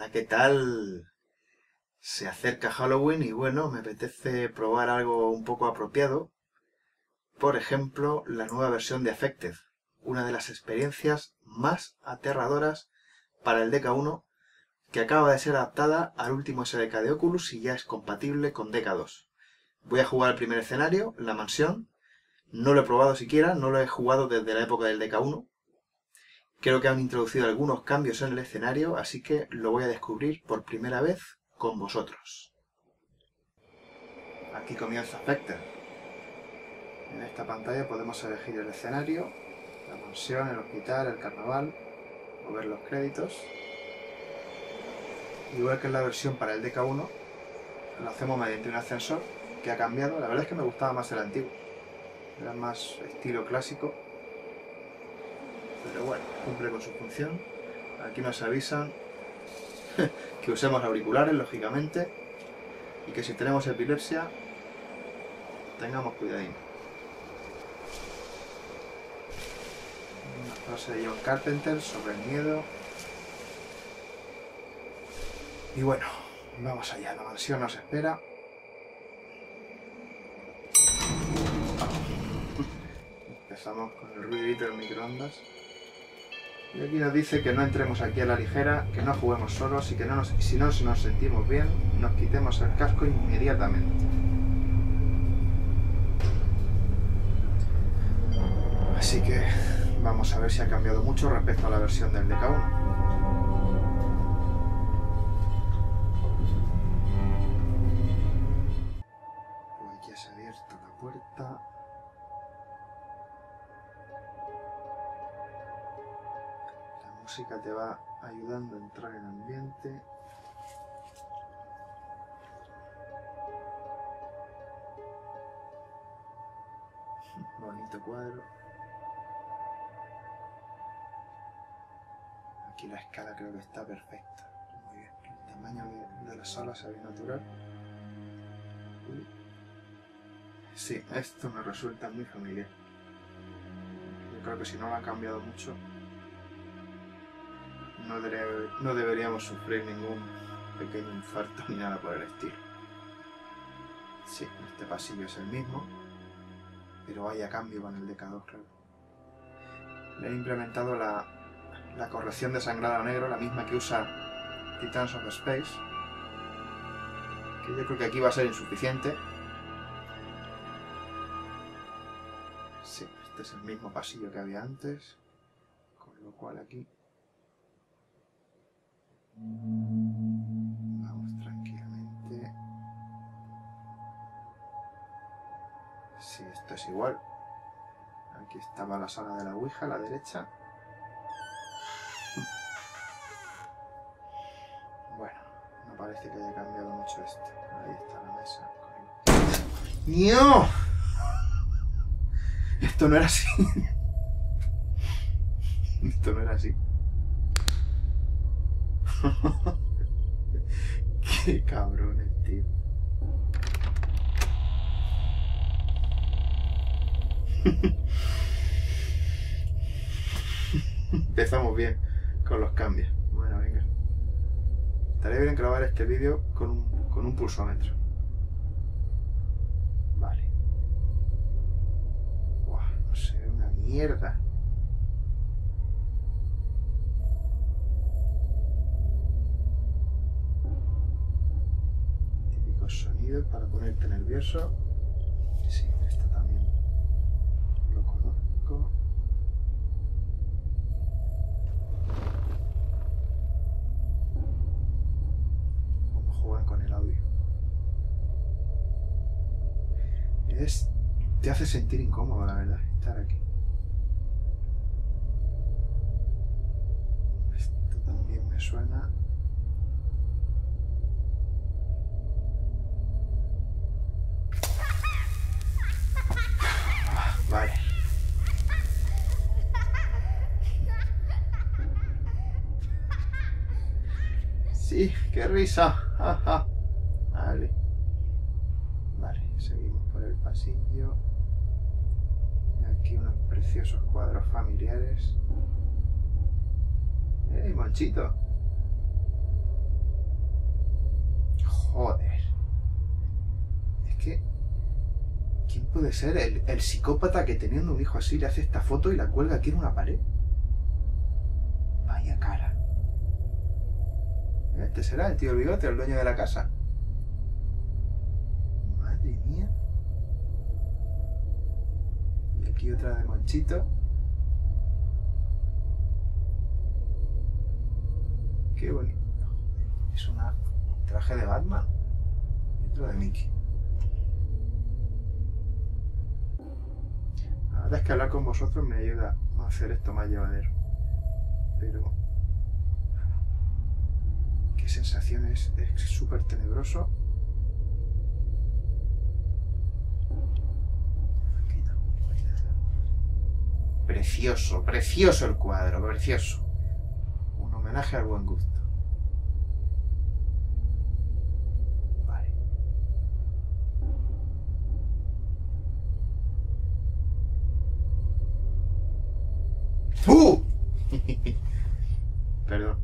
Hola, ¿qué tal? Se acerca Halloween y bueno, me apetece probar algo un poco apropiado. Por ejemplo, la nueva versión de Affected, una de las experiencias más aterradoras para el DK1 que acaba de ser adaptada al último SDK de Oculus y ya es compatible con DK2. Voy a jugar el primer escenario, la mansión. No lo he probado siquiera, no lo he jugado desde la época del DK1. Creo que han introducido algunos cambios en el escenario, así que lo voy a descubrir por primera vez con vosotros. Aquí comienza Affected. En esta pantalla podemos elegir el escenario, la mansión, el hospital, el carnaval, o ver los créditos. Igual que en la versión para el DK1, lo hacemos mediante un ascensor que ha cambiado. La verdad es que me gustaba más el antiguo, era más estilo clásico. Pero bueno, cumple con su función. Aquí nos avisan que usemos auriculares, lógicamente, y que si tenemos epilepsia, tengamos cuidadín. Una frase de John Carpenter sobre el miedo. Y bueno, vamos allá, la mansión nos espera. Empezamos con el ruidito del microondas. Y aquí nos dice que no entremos aquí a la ligera, que no juguemos solos y que si no nos sentimos bien, nos quitemos el casco inmediatamente. Así que vamos a ver si ha cambiado mucho respecto a la versión del DK1. Pues ya se ha abierto la puerta. La música te va ayudando a entrar en ambiente. Bonito cuadro. Aquí la escala creo que está perfecta. Muy bien. El tamaño de la sala se ve natural. Sí, esto me resulta muy familiar. Yo creo que si no lo han cambiado mucho, no deberíamos sufrir ningún pequeño infarto ni nada por el estilo. Sí, este pasillo es el mismo, pero vaya cambio con el DK2, claro. Le he implementado la corrección de sangrado negro, la misma que usa Titans of Space, que yo creo que aquí va a ser insuficiente. Sí, este es el mismo pasillo que había antes, con lo cual aquí vamos tranquilamente. Sí, esto es igual. Aquí estaba la sala de la Ouija a la derecha. Bueno, no parece que haya cambiado mucho esto. Ahí está la mesa. ¡No! Esto no era así. Esto no era así. Qué cabrones, tío. Empezamos bien con los cambios. Bueno, venga. Estaría bien grabar este vídeo con un pulsómetro. Vale. Buah, no sé, una mierda. Típicos sonidos para ponerte nervioso. Sí, esto también lo conozco. Cómo juegan con el audio. Te hace sentir incómodo, la verdad, estar aquí. Esto también me suena. Vale. Sí, qué risa. Vale. Vale, seguimos por el pasillo. Aquí unos preciosos cuadros familiares. ¡Ey, Monchito! Joder. Es que... ¿quién puede ser el psicópata que teniendo un hijo así le hace esta foto y la cuelga aquí en una pared? Vaya cara. Este será el tío del bigote, el dueño de la casa. Madre mía. Y aquí otra de Monchito. Qué bonito. Es un traje de Batman. Y otro de Mickey. La verdad es que hablar con vosotros me ayuda a hacer esto más llevadero. Pero... qué sensación es súper tenebroso. Precioso, precioso el cuadro, precioso. Un homenaje al buen gusto. Vale. ¡Uh! Perdón.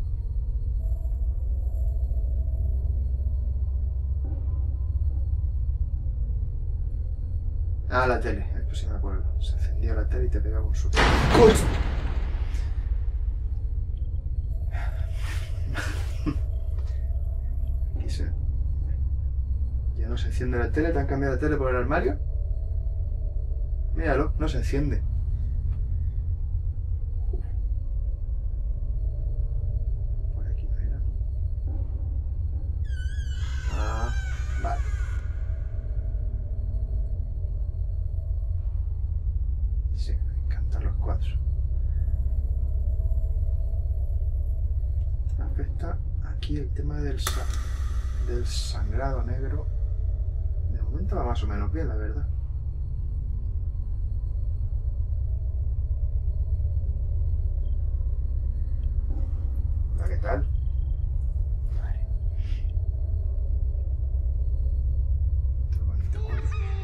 Ah, la tele, esto sí me acuerdo. Se encendía la tele y te pegaba un susto. ¡Uy! Aquí se... ya no se enciende la tele. ¿Te han cambiado la tele por el armario? Míralo, no se enciende. Por aquí no era. Ah, vale. Sí, me encantan los cuadros. Afecta aquí el tema del sangrado negro. De momento va más o menos bien, la verdad. ¿Qué tal? Vale. Otro bonito cuadro.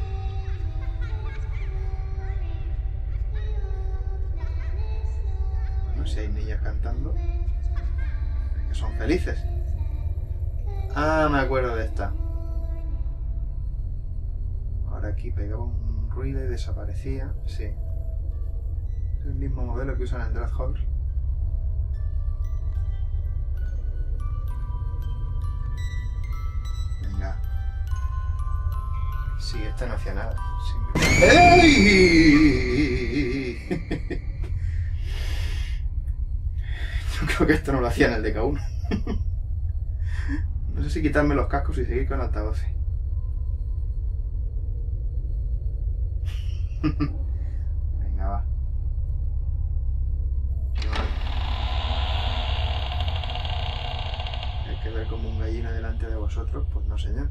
Bueno, si hay niñas cantando, es que son felices. Ah, me acuerdo de esta. Ahora aquí pegaba un ruido y desaparecía. Sí. Es el mismo modelo que usan en Draft House. Venga. Sí, esta no hacía nada. ¡Ey! Yo creo que esto no lo hacía en el DK1. No sé si quitarme los cascos y seguir con altavoces. Venga, va. Hay que ver como un gallina delante de vosotros, pues no, señor.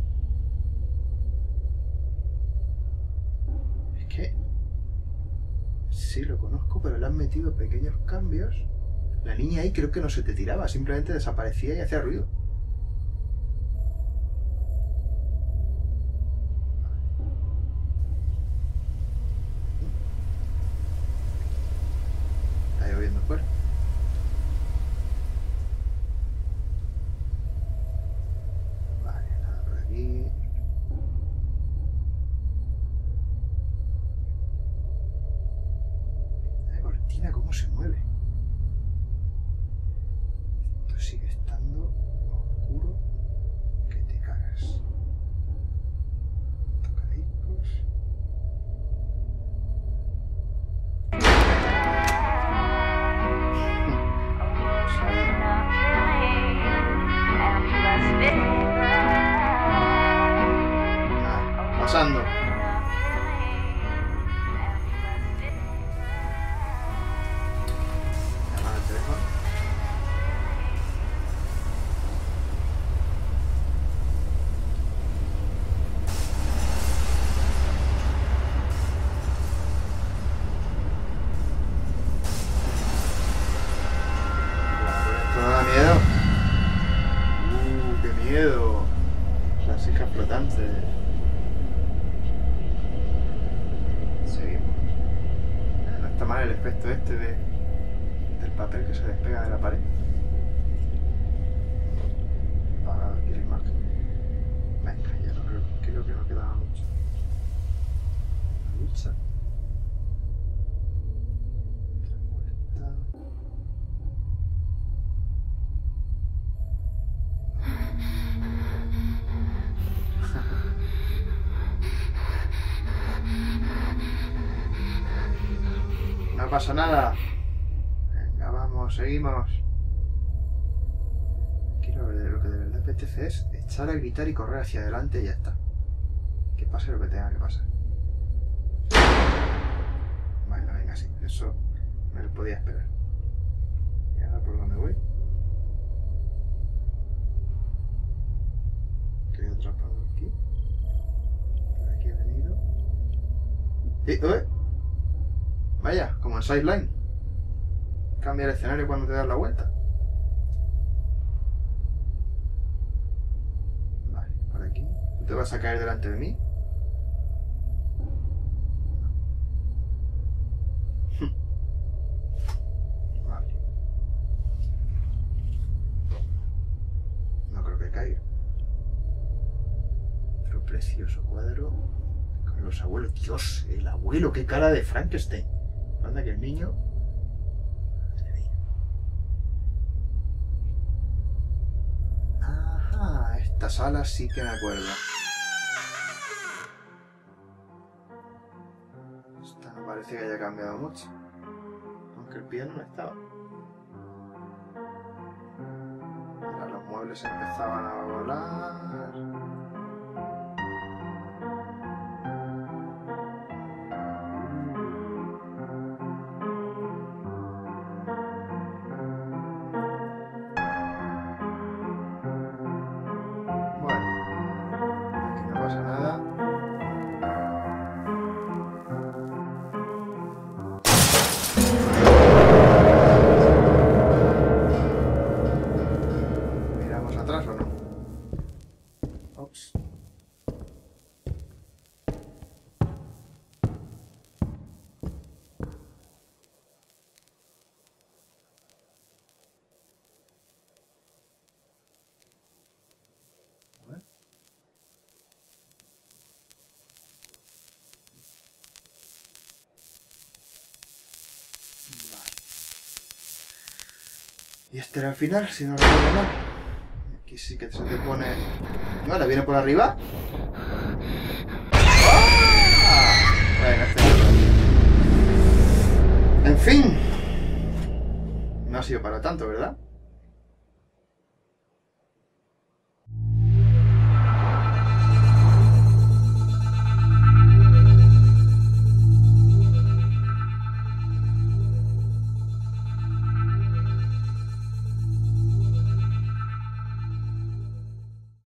Es que... sí, lo conozco, pero le han metido pequeños cambios. La niña ahí creo que no se te tiraba, simplemente desaparecía y hacía ruido. Está lloviendo fuera. Vale, nada por aquí. La cortina cómo se mueve. Esto sigue estando oscuro que te cagas. Tocadiscos. Pasando. Llamada al teléfono. ¿Esto no da miedo? ¡Qué miedo! Las hijas flotantes. Seguimos. No está mal el efecto este del papel que se despega de la pared. Apagado aquí la imagen. derecha. No pasa nada. Venga, vamos, seguimos. Quiero ver, lo que de verdad apetece es echar a gritar y correr hacia adelante y ya está. Que pase lo que tenga que pasar. Bueno, venga, sí, eso me lo podía esperar. ¿Y ahora por dónde voy? Estoy atrapado aquí. Por aquí he venido. ¡Eh! Vaya, como en Sideline. Cambia el escenario cuando te das la vuelta. Vale, por aquí. ¿Tú te vas a caer delante de mí? Vale. No creo que caiga. Otro precioso cuadro con los abuelos. Dios, el abuelo, qué cara de Frankenstein. Anda que el niño... Madre mía. Ajá, esta sala sí que me acuerdo. Esta no parece que haya cambiado mucho. Aunque el piano no estaba. Ahora los muebles empezaban a volar. Y este era el final, si no recuerdo mal. Aquí sí que se te pone... Vale, viene por arriba. ¡Ah! Bueno, este no. En fin. No ha sido para tanto, ¿verdad?